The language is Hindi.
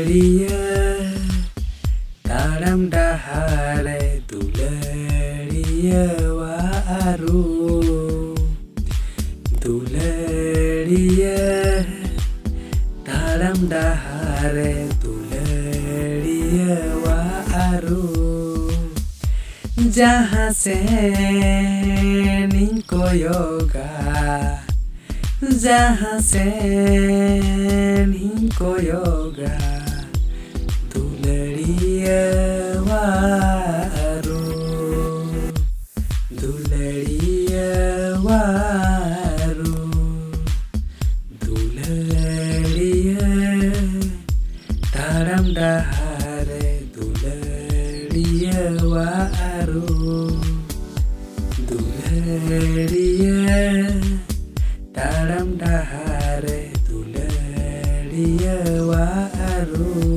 Duleria Taram dahare duleria wa aru Duleria Taram dahare duleria wa aru Jहाँ से निको योगा जहाँ से निको योगा दुलड़िया वारो दुलड़िया वारो दुलड़िया तारम डहारे दुलड़िया वारो दुलड़िया taram dahare duleria wa aru